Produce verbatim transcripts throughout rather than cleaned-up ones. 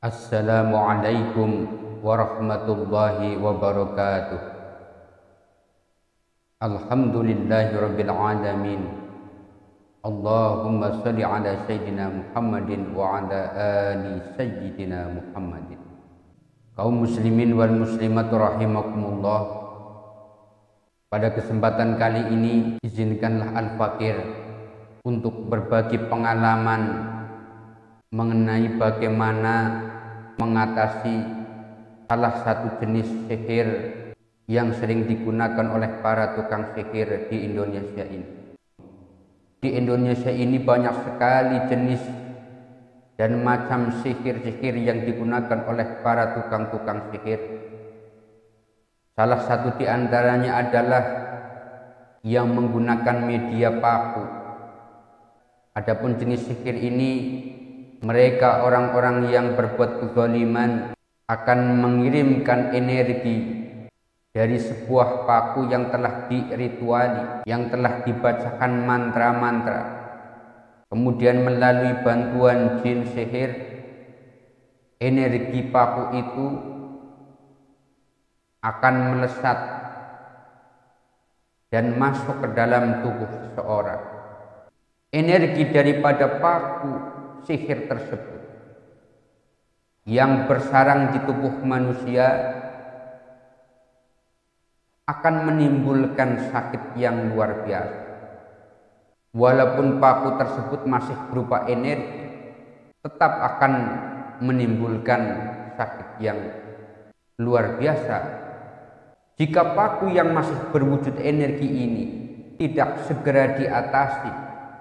Assalamualaikum warahmatullahi wabarakatuh. Alhamdulillahirabbil alamin. Allahumma shalli ala sayyidina Muhammadin wa ala ali sayyidina Muhammadin. Kaum muslimin wal muslimat rahimakumullah. Pada kesempatan kali ini izinkanlah Al-Fakir untuk berbagi pengalaman mengenai bagaimana mengatasi salah satu jenis sihir yang sering digunakan oleh para tukang sihir di Indonesia ini. Di Indonesia ini banyak sekali jenis dan macam sihir-sihir yang digunakan oleh para tukang-tukang sihir. Salah satu di antaranya adalah yang menggunakan media paku. Adapun jenis sihir ini, mereka orang-orang yang berbuat kezaliman akan mengirimkan energi dari sebuah paku yang telah dirituali, yang telah dibacakan mantra-mantra. Kemudian melalui bantuan jin sihir, energi paku itu akan melesat dan masuk ke dalam tubuh seseorang. Energi daripada paku sihir tersebut yang bersarang di tubuh manusia akan menimbulkan sakit yang luar biasa. Walaupun paku tersebut masih berupa energi, tetap akan menimbulkan sakit yang luar biasa jika paku yang masih berwujud energi ini tidak segera diatasi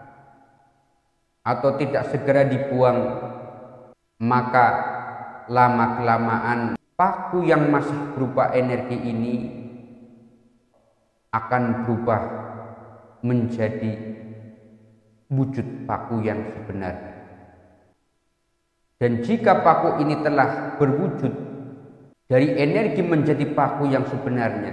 atau tidak segera dibuang, maka lama-kelamaan paku yang masih berupa energi ini akan berubah menjadi wujud paku yang sebenarnya. Dan jika paku ini telah berwujud dari energi menjadi paku yang sebenarnya,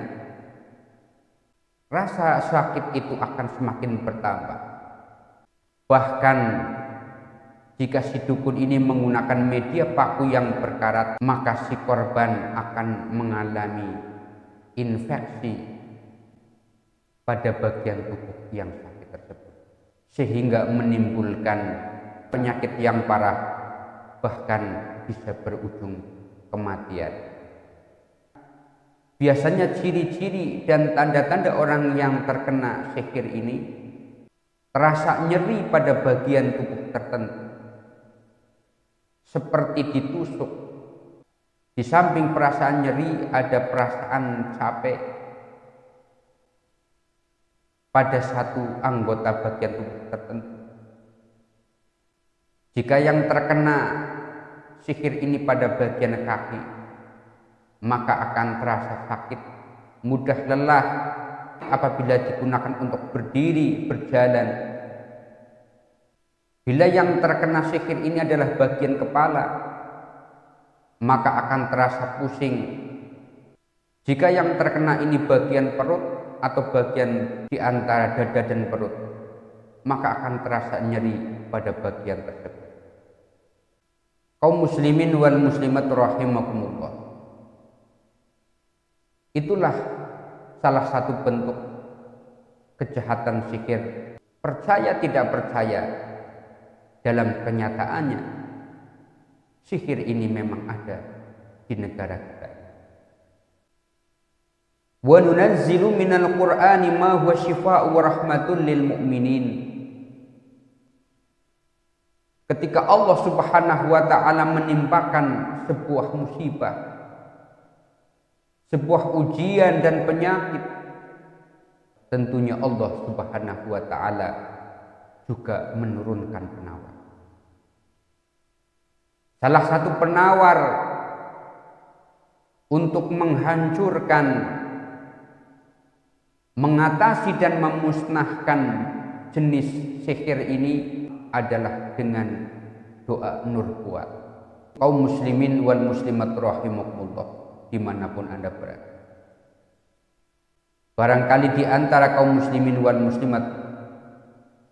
rasa sakit itu akan semakin bertambah. Bahkan jika si dukun ini menggunakan media paku yang berkarat, maka si korban akan mengalami infeksi pada bagian tubuh yang sakit tersebut, sehingga menimbulkan penyakit yang parah, bahkan bisa berujung kematian. Biasanya ciri-ciri dan tanda-tanda orang yang terkena sihir ini terasa nyeri pada bagian tubuh tertentu, seperti ditusuk. Di samping perasaan nyeri, ada perasaan capek pada satu anggota bagian tubuh tertentu. Jika yang terkena sihir ini pada bagian kaki, maka akan terasa sakit, mudah lelah apabila digunakan untuk berdiri, berjalan. Bila yang terkena sihir ini adalah bagian kepala, maka akan terasa pusing. Jika yang terkena ini bagian perut atau bagian di antara dada dan perut, maka akan terasa nyeri pada bagian tersebut. Kaum muslimin wal muslimat rahimakumullah. Itulah salah satu bentuk kejahatan sihir. Percaya tidak percaya, dalam kenyataannya sihir ini memang ada di negara kita. Wa nunazzilu minal Qur'ani ma huwa syifaa'un wa rahmatun lil mu'minin. Ketika Allah Subhanahu wa taala menimpakan sebuah musibah, sebuah ujian dan penyakit, tentunya Allah Subhanahu wa taala juga menurunkan penawar. Salah satu penawar untuk menghancurkan, mengatasi dan memusnahkan jenis sihir ini adalah dengan doa nurbuat. Kaum muslimin wal muslimat rahimakumullah, dimanapun Anda berada. Barangkali di antara kaum muslimin wal muslimat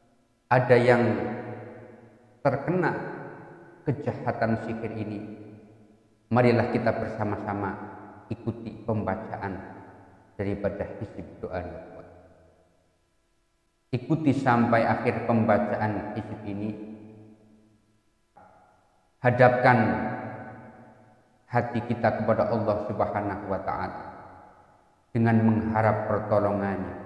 ada yang terkena kejahatan sihir ini marilah kita bersama-sama ikuti pembacaan daripada hizib doa nubuat. Ikuti sampai akhir pembacaan hizib ini. Hadapkan hati kita kepada Allah Subhanahu wa Ta'ala dengan mengharap pertolongannya.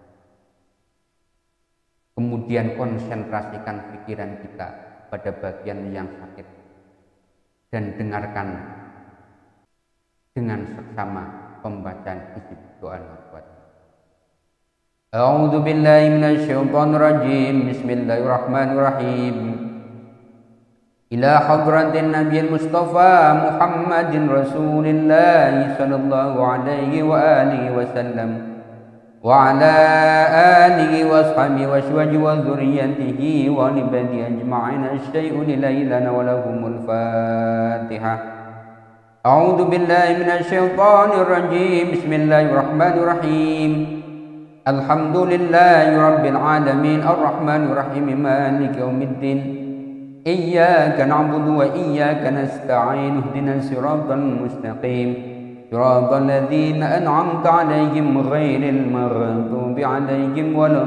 Kemudian konsentrasikan pikiran kita pada bagian yang sakit dan dengarkan dengan seksama pembacaan hizib doa nubuat. A'udzu billahi minasyaitonir rajim. Bismillahirrahmanirrahim. Ila hadratin nabiyil mustafa Muhammadin Rasulillah sallallahu alaihi wa alihi wasallam wa ala alihi wa ashabihi wa azwajihi wa dzurriyyatihi wa libadi ajma'in asyai'u lilailana wa lahumul Fatihah. A'udzu billahi minasyaitonir rajim. Bismillahirrahmanirrahim. Alhamdulillahi rabbil alamin arrahmanir rahim maliki yaumiddin. Iyyaka na'budu wa iyyaka nasta'in. Ihdinas siratal mustaqim. صراط الذين أنعمت عليهم غير المغضوب عليهم ولا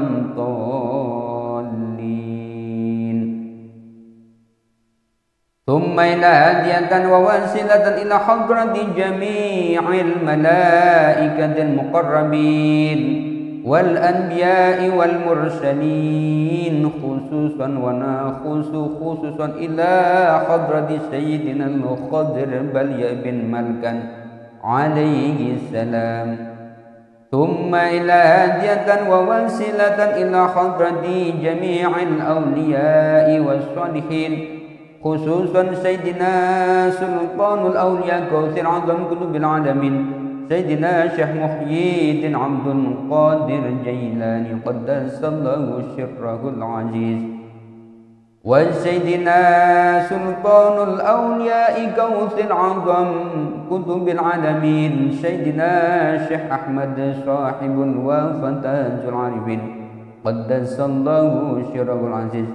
الضالين. ثم إلى هادية وواسلة إلى حضرة جميع الملائكة المقربين والأنبياء والمرسلين خصوصا ونخص خصوصا إلى حضرة سيدنا الخضر بليا بن ملكان عليه السلام. ثم إلى هادية وواسلة إلى حضرة جميع الأولياء والصالحين خصوصا سيدنا سلطان الأولياء كوثر عظم قلوب العالمين سيدنا شيخ محي الدين عبد القادر جيلاني قدس الله سره العزيز. وسيدنا سلطان الأولياء كوث العظم قطب العالمين سيدنا شيخ أحمد صاحب الوفاة العارفين قدس الله سره العزيز.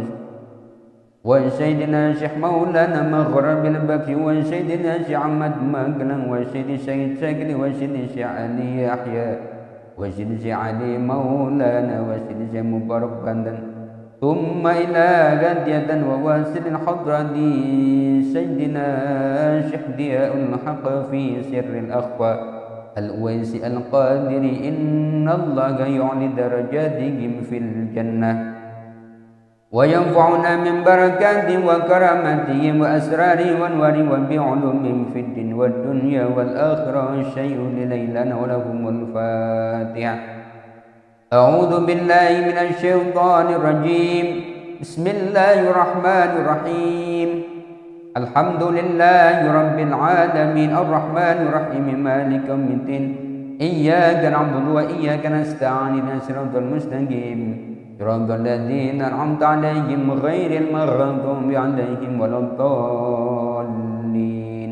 وسيدنا شيخ مولانا مغرب البكي وسيدنا شيخ أحمد مقلن وسيدي سيد سقلي وسيدي شيخ علي يحيى وسيدي شيخ علي مولانا وسيدي شيخ مبارك بندن. ثم إلى غدية وواسل حضرة سيدنا شيخ ضياء الحق في سر الأخفى الأويس القادر إن الله يعلي درجاتهم في الجنة وينفعنا من بركاتهم وكراماتهم وأسرارهم وأنوارهم وبعلومهم في الدين والدنيا والآخرة الشيء لليلنا ولهم الفاتحة. أعوذ بالله من الشيطان الرجيم. بسم الله الرحمن الرحيم. الحمد لله رب العالمين الرحمن الرحيم مالك يوم الدين إياك نعبد وإياك نستعين اهدنا الصراط المستقيم صراط الذين أنعمت عليهم غير المغضوب عليهم ولا الضالين.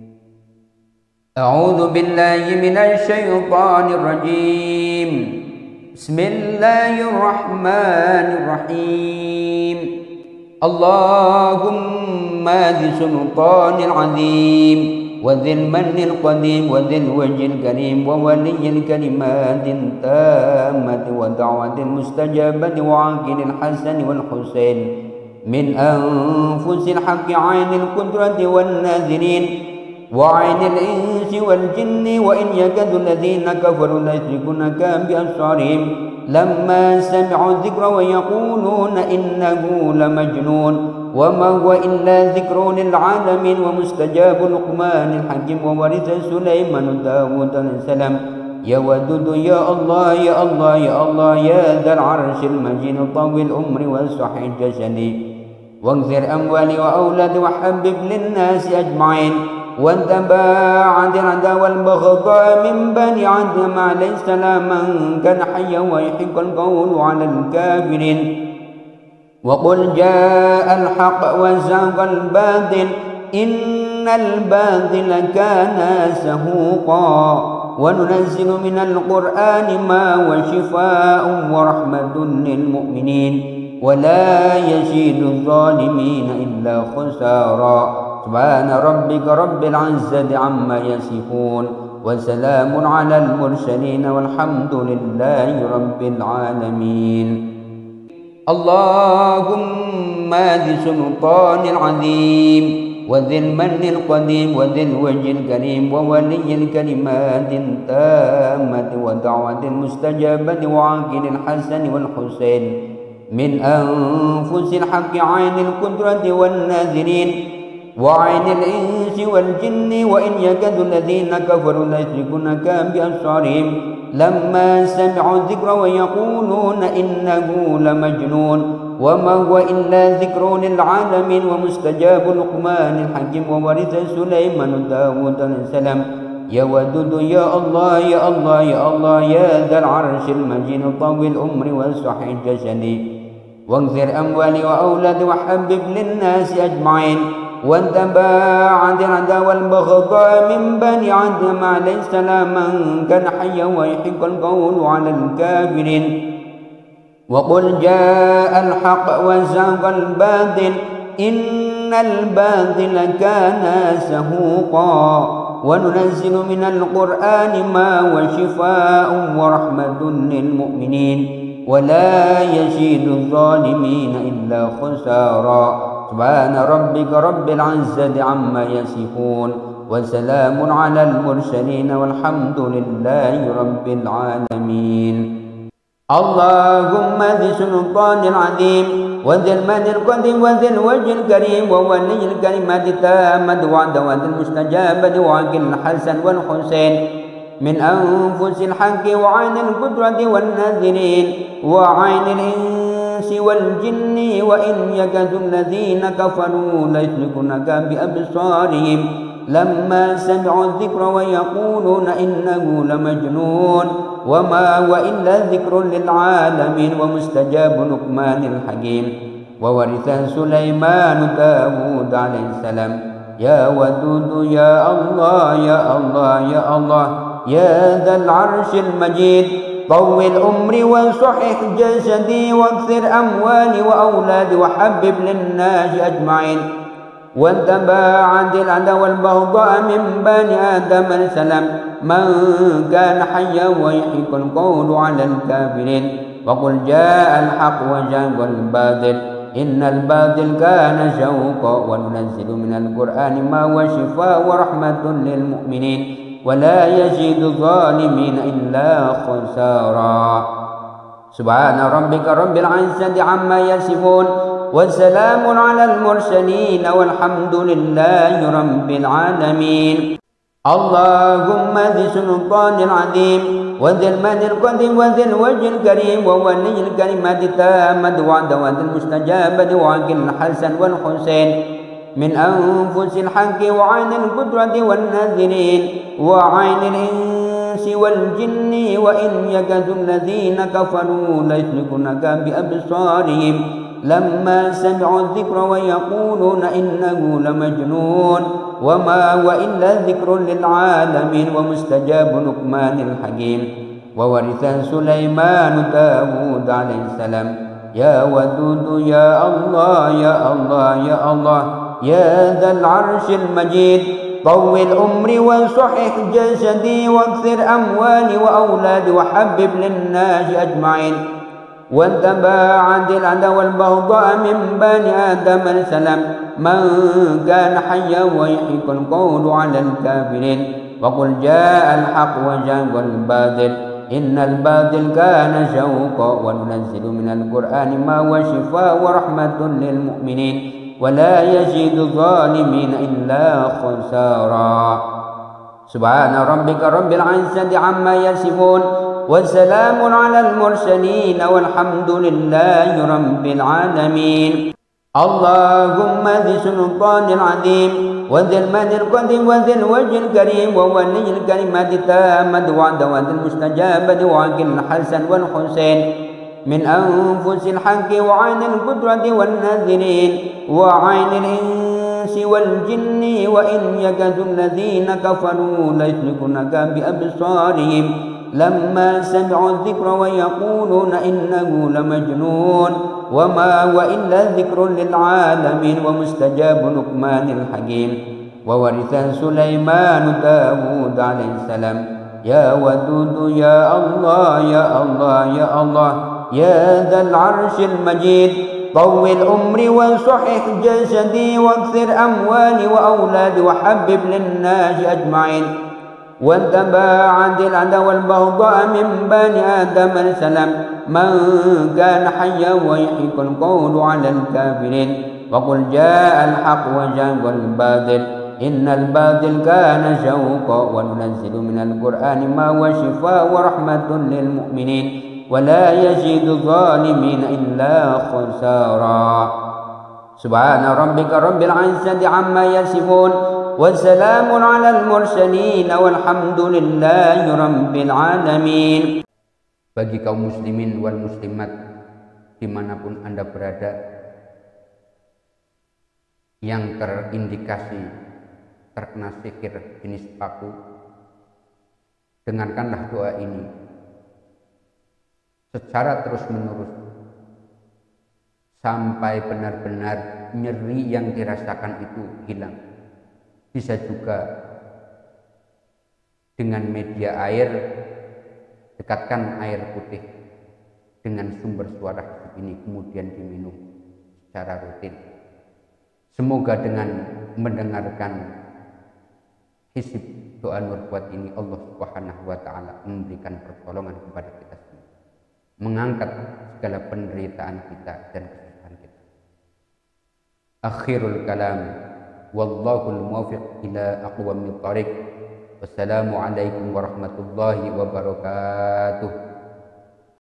أعوذ بالله من الشيطان الرجيم. بسم الله الرحمن الرحيم. اللهم ذي سلطان العظيم وذي المن القديم وذي الوجه الكريم وولي الكلمات التامة ودعوة المستجابة وعاقل الحسن والحسين من أنفس الحق عين القدرة والناذرين وعين الإنس والجن وإن يكاد الذين كفروا ليسلكونك بأبصارهم لما سمعوا الذكر ويقولون إنه لمجنون وما هو إلا ذكر للعالمين ومستجاب لقمان الحكيم وورث سليمان داود السلام. يا ودود يا الله يا الله يا الله يا ذا العرش المجيد طول العمر وصحح جسدي واكثر أموالي وأولادي وحبب للناس أجمعين واتبع الردى والبغضاء من بني آدم عليه السلام من كان حيا ويحق القول على الكافرين وقل جاء الحق وزاق الباطل إن الباطل كان زهوقا وننزل من القرآن ما هو شفاء ورحمة للمؤمنين ولا يزيد الظالمين إلا خسارا. سبحان ربك رب العزة عما يصفون وسلام على المرسلين والحمد لله رب العالمين. اللهم ذي سلطان العظيم وذي المن القديم وذي الوجه الكريم وولي الكلمات التامة ودعوة المستجابة وعاقل الحسن والحسين من أنفس الحق عين القدرة والناذرين وعين الإنس والجن وإن يكاد الذين كفروا ليسلكونك بأبصارهم لما سمعوا الذكر ويقولون إنه لمجنون وما هو إلا ذكر للعالمين ومستجاب لقمان الحكيم وورث سليمان داود عليه السلام. يا ودود يا الله يا الله يا الله يا ذا العرش المجيد طول عمري وصحح جسدي واغفر أموالي وأولادي وحبب للناس أجمعين وانتبع العداء والبغضاء من بني آدم عليه السلام من كان حيا ويحق القول على الكافرين. وقل جاء الحق وزاغ الباطل إن الباطل كان زهوقا وننزل من القرآن ما هو شفاء ورحمة للمؤمنين ولا يزيد الظالمين إلا خسارا. سبحان ربك رب العزة عما يصفون وسلام على المرسلين والحمد لله رب العالمين. اللهم ذي سلطان العظيم وذي المن القديم وذي الوجه الكريم وولي الكلمات التامة ودعوة المستجابة وعاقل الحسن والحسين من أنفس الحق وعين القدرة والناذرين وعين الإنس والجن وإن يكاد الذين كفروا ليسلكونك بأبصارهم لما سمعوا الذكر ويقولون إنه لمجنون وما هو إلا ذكر للعالمين ومستجاب لقمان الحكيم وورث سليمان داود عليه السلام. يا ودود يا الله يا الله يا الله يا ذا العرش المجيد طول عمري وصحح جسدي واكثر أموالي وأولادي وحبب للناس أجمعين وانتبع العداء والبغضاء من بني آدم السلام من كان حيا ويحق القول على الكافرين. وقل جاء الحق وزاغ الباطل إن الباطل كان زهوقا وننزل من القرآن ما هو شفاء ورحمة للمؤمنين ولا يزيد الظالمين إلا خسارا. سبحان ربك رب العزة عما يصفون وسلام على المرسلين والحمد لله رب العالمين. اللهم ذي سلطان العظيم وذي المن القديم وذي الوجه الكريم وولي الكلمات التامة ودعوة المستجابة وعاقل الحسن والحسين من أنفس الحق وعين القدرة والناذرين وعين الإنس والجن وإن يكاد الذين كفروا ليسلكونك بأبصارهم لما سمعوا الذكر ويقولون إنه لمجنون وما هو إلا ذكر للعالمين ومستجاب لقمان الحكيم وورث سليمان داود عليه السلام. يا ودود يا الله يا الله يا الله يا ذا العرش المجيد طول عمري وصحح جسدي واكثر أموالي وأولادي وحبب للناس أجمعين وانتبع العداء والبغضاء من بني آدم السلام من كان حيا ويحق القول على الكافرين. وقل جاء الحق وزاغ الباطل إن الباطل كان زهوقا وننزل من القرآن ما هو شفاء ورحمة للمؤمنين ولا يزيد الظالمين إلا خسارا. سبحان ربك رب العزة عما يصفون وسلام على المرسلين والحمد لله رب العالمين. اللهم ذي سلطان العظيم وذي المن القديم وذي الوجه الكريم وولي الكلمات التامة ودعوة المستجابة وعاقل الحسن والحسين من أنفس الحق وعين القدرة والناذرين وعين الإنس والجن وإن يكاد الذين كفروا ليسلكونك بأبصارهم لما سمعوا الذكر ويقولون إنه لمجنون وما هو إلا ذكر للعالمين ومستجاب لقمان الحكيم وورث سليمان داود عليه السلام يا ودود يا الله يا الله يا الله يا ذا العرش المجيد طول أمري وصحح جسدي واكثر أموالي وأولادي وحبب للناس أجمعين وتباعد العداوة والبغضاء من بني آدم السلام من كان حيا ويحيق القول على الكافرين وقل جاء الحق وجاء الباطل إن الباطل كان شوقا وننزل من القرآن ما هو شفاء ورحمة للمؤمنين ولا يزيد الظالمين إلا خسارا سبحان ربك رب العزة عما يصفون وسلام على المرسلين والحمد لله رب العالمين. Bagi kaum muslimin wal muslimat dimanapun Anda berada yang terindikasi terkena sihir jenis paku, dengarkanlah doa ini secara terus menerus sampai benar-benar nyeri yang dirasakan itu hilang. Bisa juga dengan media air, dekatkan air putih dengan sumber suara ini kemudian diminum secara rutin. Semoga dengan mendengarkan hisib doa nurbuat ini Allah Subhanahu wa taala memberikan pertolongan kepada kita semua, mengangkat segala penderitaan kita dan kesusahan kita. Akhirul kalam, wallahul muwaffiq ila aqwamit thariq. Wassalamu alaikum warahmatullahi wabarakatuh.